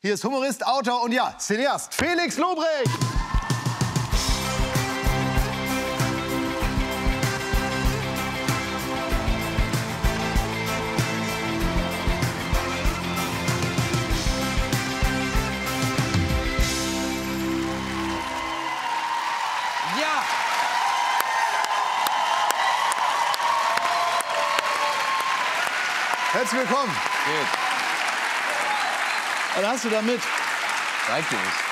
Hier ist Humorist, Autor und ja, Cineast Felix Lobrecht. Ja! Herzlich willkommen. Gut. Was hast du damit? Zeig dir nicht.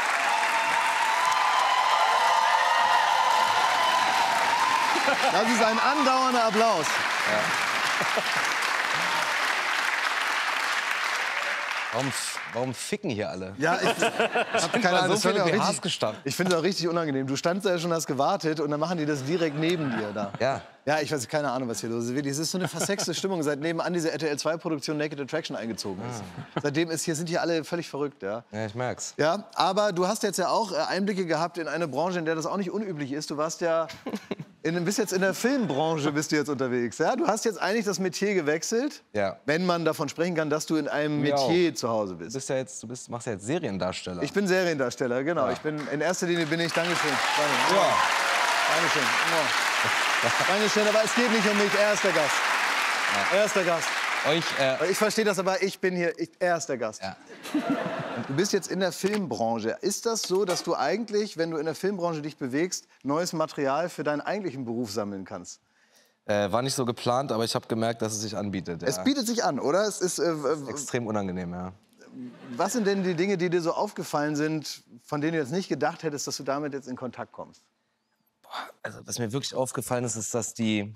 Das ist ein andauernder Applaus. Ja. Warum ficken hier alle? Ja, ich habe keine Ahnung. So viele das BHs gestanden. Ich finde es auch richtig unangenehm. Du standst da ja schon, hast gewartet und dann machen die das direkt neben dir da. Ja. Ja, ich weiß keine Ahnung, was hier los ist. Wirklich, es ist so eine versexte Stimmung, seit nebenan diese RTL-2-Produktion Naked Attraction eingezogen ist. Seitdem sind hier alle völlig verrückt, ja. Ja, ich merk's. Ja, aber du hast jetzt ja auch Einblicke gehabt in eine Branche, in der das auch nicht unüblich ist. Du warst ja bist jetzt in der Filmbranche bist du jetzt unterwegs. Ja? Du hast jetzt eigentlich das Metier gewechselt, Ja. wenn man davon sprechen kann, dass du in einem Mir Metier auch. zu Hause bist. Machst ja jetzt Seriendarsteller. Ich bin Seriendarsteller, genau. Ja. In erster Linie bin ich, Dankeschön. Danke. Ja. Dankeschön. Ja. Dankeschön, aber es geht nicht um mich. Er ist der Gast. Ja. Er ist der Gast. Ich, Ich verstehe das, aber ich bin hier, er ist der Gast. ja. Du bist jetzt in der Filmbranche. Ist das so, dass du eigentlich, wenn du in der Filmbranche dich bewegst, neues Material für deinen eigentlichen Beruf sammeln kannst? War nicht so geplant, aber ich habe gemerkt, dass es sich anbietet. Ja. Es bietet sich an, oder? Es ist, Extrem unangenehm, ja. was sind denn die Dinge, die dir so aufgefallen sind, von denen du jetzt nicht gedacht hättest, dass du damit jetzt in Kontakt kommst? Also, was mir wirklich aufgefallen ist, ist, dass die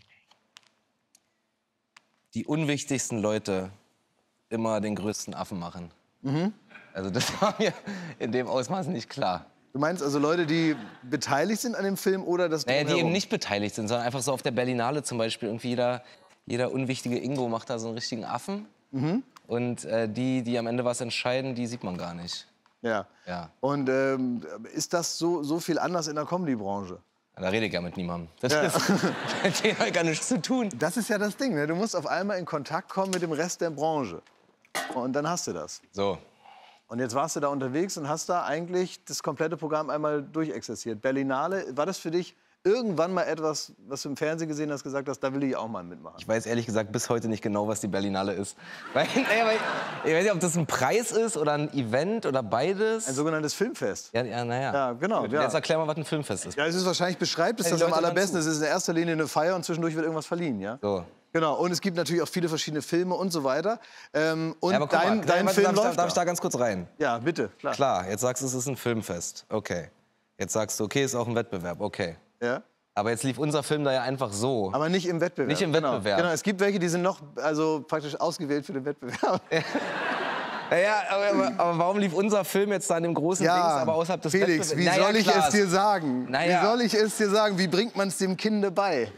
unwichtigsten Leute immer den größten Affen machen. Also das war mir in dem Ausmaß nicht klar. Du meinst also Leute, die beteiligt sind an dem Film oder das Naja, die Drumherum? eben nicht beteiligt sind, sondern einfach so auf der Berlinale zum Beispiel. Irgendwie jeder unwichtige Ingo macht da so einen richtigen Affen. Und die am Ende was entscheiden, die sieht man gar nicht. Ja. Ja. Und ist das so viel anders in der Comedy-Branche? Da rede ich ja mit niemandem. Das ist mit denen hat gar nichts zu tun. Das ist ja das Ding, ne? Du musst auf einmal in Kontakt kommen mit dem Rest der Branche. Und dann hast du das. So. Und jetzt warst du da unterwegs und hast da eigentlich das komplette Programm einmal durchexerziert. Berlinale, war das für dich irgendwann mal etwas, was du im Fernsehen gesehen hast, gesagt hast, da will ich auch mal mitmachen? Ich weiß ehrlich gesagt bis heute nicht genau, was die Berlinale ist. Weil ich weiß nicht, ob das ein Preis ist oder ein Event oder beides. Ein sogenanntes Filmfest. Ja, naja. Ja, genau. Ja. Jetzt erklär mal, was ein Filmfest ist. Ja, es ist wahrscheinlich, beschreibt es Ja, die das am Leute hören allerbesten. zu. Es ist in erster Linie eine Feier und zwischendurch wird irgendwas verliehen, ja? So. Genau, und es gibt natürlich auch viele verschiedene Filme und so weiter. Und Ja, aber guck mal, dein Film läuft darf ich da ganz kurz rein? Ja, bitte, klar. Klar, jetzt sagst du, es ist ein Filmfest. Okay. Jetzt sagst du, okay, ist auch ein Wettbewerb. Okay. Ja? Aber jetzt lief unser Film da ja einfach so. Aber nicht im Wettbewerb. Nicht im Wettbewerb. Genau, es gibt welche, die sind noch praktisch ausgewählt für den Wettbewerb. Naja, aber warum lief unser Film jetzt da in dem großen Dings, aber außerhalb des Felix, Wettbewerbs? wie Naja, soll ich klar. es dir sagen? Naja. Wie soll ich es dir sagen? Wie bringt man es dem Kinde bei?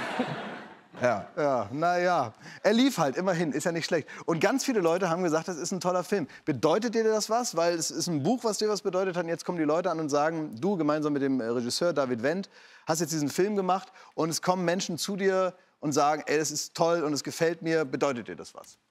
Ja. Ja, naja. Er lief halt, immerhin, ist ja nicht schlecht. Und ganz viele Leute haben gesagt, das ist ein toller Film. Bedeutet dir das was? Weil es ist ein Buch, was dir was bedeutet hat. Und jetzt kommen die Leute an und sagen, du gemeinsam mit dem Regisseur David Wendt hast jetzt diesen Film gemacht. Und es kommen Menschen zu dir und sagen, ey, das ist toll und es gefällt mir. Bedeutet dir das was?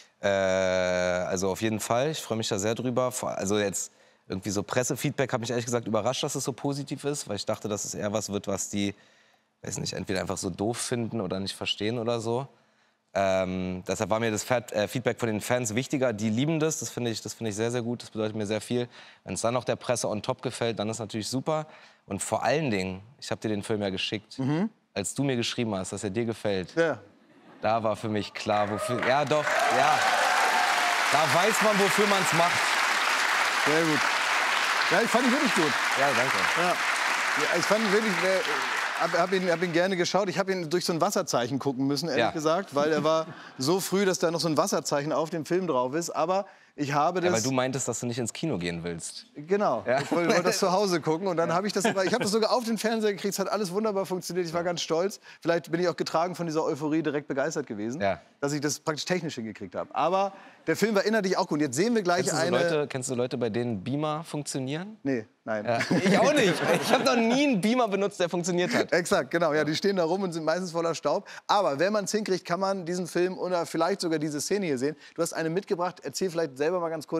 Also auf jeden Fall. Ich freue mich da sehr drüber. Also jetzt irgendwie so Pressefeedback hat mich ehrlich gesagt überrascht, dass es so positiv ist. Weil ich dachte, dass es eher was wird, was die, weiß nicht, entweder einfach so doof finden oder nicht verstehen oder so. Deshalb war mir das Feedback von den Fans wichtiger. Die lieben das, das finde ich sehr, sehr gut. Das bedeutet mir sehr viel. Wenn es dann noch der Presse on top gefällt, dann ist natürlich super. Und vor allen Dingen, ich habe dir den Film ja geschickt, als du mir geschrieben hast, dass er dir gefällt. Ja. Da war für mich klar, wofür. Ja, doch, ja. Da weiß man, wofür man es macht. Sehr gut. Ja, ich fand ihn wirklich gut. Ja, danke. Ja. Ja, ich fand ihn wirklich, hab ihn gerne geschaut. Ich habe ihn durch so ein Wasserzeichen gucken müssen, ehrlich gesagt, weil er war so früh, dass da noch so ein Wasserzeichen auf dem Film drauf ist. Aber ich habe das... Ja, weil du meintest, dass du nicht ins Kino gehen willst. Genau, Ja. ich wollte das zu Hause gucken und dann habe ich das sogar auf den Fernseher gekriegt, es hat alles wunderbar funktioniert, ich war ganz stolz. Vielleicht bin ich auch getragen von dieser Euphorie direkt begeistert gewesen, Ja. dass ich das praktisch technisch hingekriegt habe. Aber der Film war inhaltlich auch gut. Jetzt sehen wir gleich Kennst du Leute, bei denen Beamer funktionieren? Nee, nein. Ja. Ich auch nicht. Ich habe noch nie einen Beamer benutzt, der funktioniert hat. Exakt, genau. Ja, die stehen da rum und sind meistens voller Staub. Aber wenn man es hinkriegt, kann man diesen Film oder vielleicht sogar diese Szene hier sehen. Du hast eine mitgebracht. Erzähl vielleicht selber mal ganz kurz,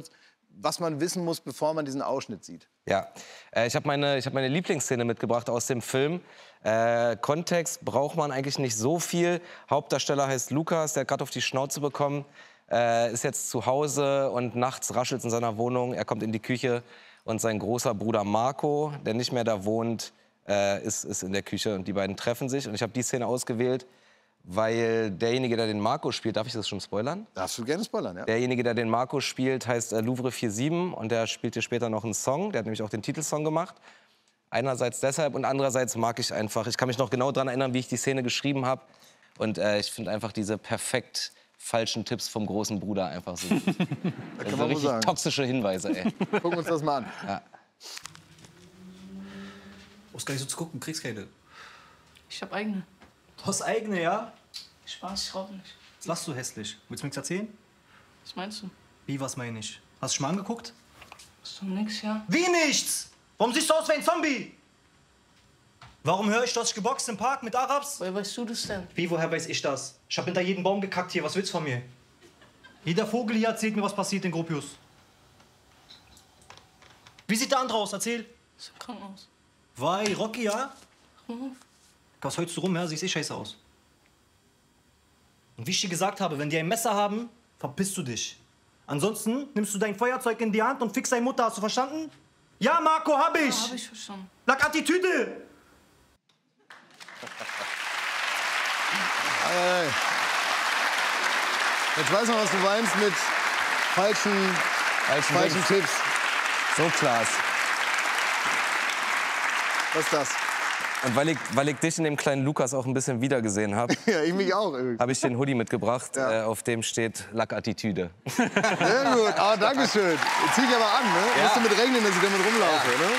was man wissen muss, bevor man diesen Ausschnitt sieht? Ja, ich habe meine Lieblingsszene mitgebracht aus dem Film. Kontext braucht man eigentlich nicht so viel. Hauptdarsteller heißt Lukas, der hat gerade auf die Schnauze bekommen, ist jetzt zu Hause und nachts raschelt es in seiner Wohnung. Er kommt in die Küche und sein großer Bruder Marco, der nicht mehr da wohnt, ist in der Küche und die beiden treffen sich. Und ich habe die Szene ausgewählt, weil derjenige, der den Marco spielt, darf ich das schon spoilern? Darfst du gerne spoilern, ja. Derjenige, der den Marco spielt, heißt Louvre 47 und der spielt hier später noch einen Song. Der hat nämlich auch den Titelsong gemacht. Einerseits deshalb und andererseits mag ich einfach, ich kann mich noch genau daran erinnern, wie ich die Szene geschrieben habe. Und ich finde einfach diese perfekt falschen Tipps vom großen Bruder einfach so. Das sind richtig toxische Hinweise, ey. Gucken wir uns das mal an. Ja. Brauchst gar nicht so zu gucken, kriegst keine. Ich hab eigene. Du hast eigene, ja? Spaß, ich rauche nicht. Was lachst du hässlich? Willst du mir nichts erzählen? Was meinst du? Wie, was meine ich? Hast du schon mal angeguckt? Ist doch nix, ja? Wie nichts? Warum siehst du aus wie ein Zombie? Warum höre ich, du hast geboxt im Park mit Arabs? Woher weißt du das denn? Wie, woher weiß ich das? Ich hab hinter jeden Baum gekackt hier, was willst du von mir? Jeder Vogel hier erzählt mir, was passiert in Gropius. Wie sieht der andere aus? Erzähl. Ist im Krankenhaus. Wei, Rocky, ja? Mhm. Was heulst du rum, ja? Siehst eh scheiße aus. Und wie ich dir gesagt habe, wenn die ein Messer haben, verpisst du dich. Ansonsten nimmst du dein Feuerzeug in die Hand und fix deine Mutter, hast du verstanden? Ja, Marco, hab ich! Ja, hab ich verstanden. Lag Attitüde! Hey. Jetzt weiß man, was du meinst mit falschen Tipps. So Klaas. Was ist das? Und weil ich dich in dem kleinen Lukas auch ein bisschen wiedergesehen habe, Ja, ich mich auch irgendwie. habe ich den Hoodie mitgebracht, Ja. auf dem steht Lackattitüde. Sehr gut. Ah, danke schön. Jetzt zieh ich aber an, ne? Ja. Musst du mit rechnen, dass ich damit rumlaufe, ne?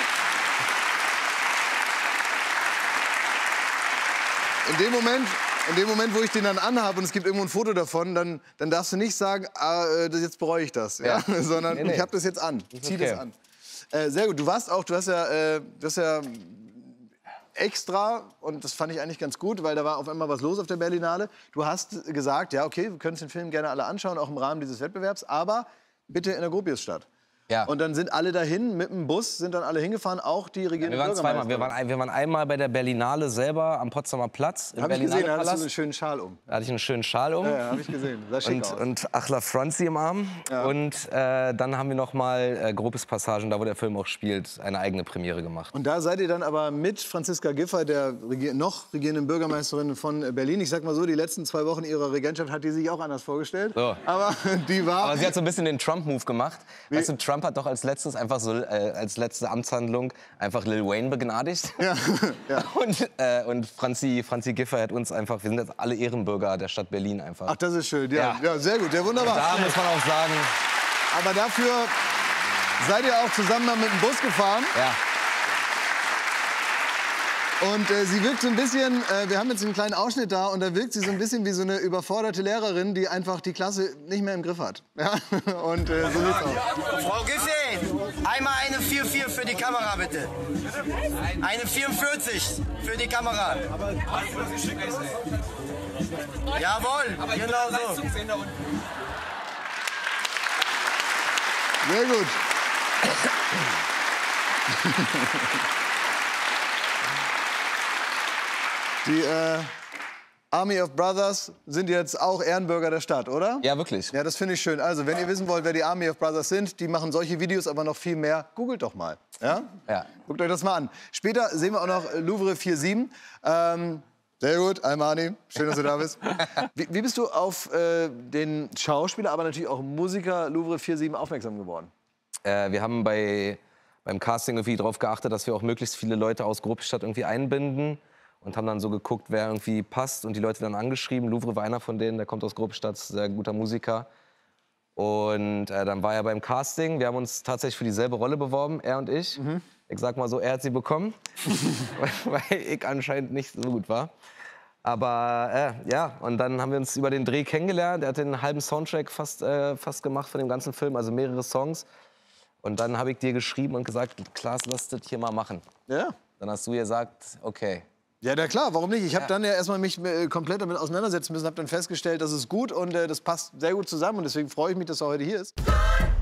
In dem Moment, wo ich den dann anhabe und es gibt irgendwo ein Ja davon, dann darfst du nicht sagen, jetzt bereue ich das, ja? Sondern Nee. ich habe das jetzt an, zieh okay. das an. Sehr gut. Du hast ja extra, und das fand ich eigentlich ganz gut, weil da war auf einmal was los auf der Berlinale. Du hast gesagt, ja, okay, wir können uns den Film gerne alle anschauen, auch im Rahmen dieses Wettbewerbs, aber bitte in der Gropiusstadt. Ja. Und dann sind alle dahin, mit dem Bus sind dann alle hingefahren, auch die regierende Wir waren zweimal. Bürgermeisterin. Wir waren einmal bei der Berlinale selber am Potsdamer Platz. Im Hab ich gesehen, da hattest du Palast. einen schönen Schal um. Da hatte ich einen schönen Schal um. Ja, hab ich gesehen. Sah schick aus. Und Achla Franzi im Arm. Ja. Und dann haben wir noch mal Grobes Passagen, da wo der Film auch spielt, eine eigene Premiere gemacht. Und da seid ihr dann aber mit Franziska Giffey, der noch regierenden Bürgermeisterin von Berlin. Ich sag mal so, die letzten 2 Wochen ihrer Regentschaft hat die sich auch anders vorgestellt. So. Aber die war... Aber sie hat so ein bisschen den Trump-Move gemacht. Weißt du, Trump hat doch als letztes einfach so, als letzte Amtshandlung einfach Lil Wayne begnadigt. Ja, ja. Und Franzi Giffey hat uns einfach, wir sind jetzt alle Ehrenbürger der Stadt Berlin einfach. Ach, das ist schön. Ja, Ja. ja, sehr gut. Ja, wunderbar. Da muss man auch sagen, Aber dafür seid ihr auch zusammen dann mit dem Bus gefahren. ja. Und sie wirkt so ein bisschen, wir haben jetzt einen kleinen Ausschnitt da, und da wirkt sie so ein bisschen wie so eine überforderte Lehrerin, die einfach die Klasse nicht mehr im Griff hat. Ja? Und so sieht's aus. Frau Giffey, einmal eine 4-4 für die Kamera, bitte. Eine 44 für die Kamera. Jawohl, genau so. Sehr gut. Die Army of Brothers sind jetzt auch Ehrenbürger der Stadt, oder? Ja, wirklich. Ja, das finde ich schön. Also, wenn ihr wissen wollt, wer die Army of Brothers sind, die machen solche Videos, aber noch viel mehr. Googelt doch mal. Ja? Ja. Guckt euch das mal an. Später sehen wir auch noch Louvre 47. Sehr gut, Almani, schön, dass du da bist. Wie bist du auf den Schauspieler, aber natürlich auch Musiker Louvre 47 aufmerksam geworden? Wir haben beim Casting irgendwie darauf geachtet, dass wir auch möglichst viele Leute aus Gropiusstadt irgendwie einbinden. Und haben dann so geguckt, wer irgendwie passt, und die Leute dann angeschrieben. Louvre war einer von denen, der kommt aus Gropiusstadt, sehr guter Musiker. Und dann war er beim Casting. Wir haben uns tatsächlich für dieselbe Rolle beworben, er und ich. Ich sag mal so, er hat sie bekommen, weil ich anscheinend nicht so gut war. Aber ja, und dann haben wir uns über den Dreh kennengelernt. Er hat den halben Soundtrack fast gemacht von dem ganzen Film, also mehrere Songs. Und dann habe ich dir geschrieben und gesagt, Klaas, lass das hier mal machen. Ja. Dann hast du gesagt, okay. Ja, na klar, warum nicht? Ich habe dann ja erstmal mich komplett damit auseinandersetzen müssen, habe dann festgestellt, das ist gut und das passt sehr gut zusammen, und deswegen freue ich mich, dass er heute hier ist.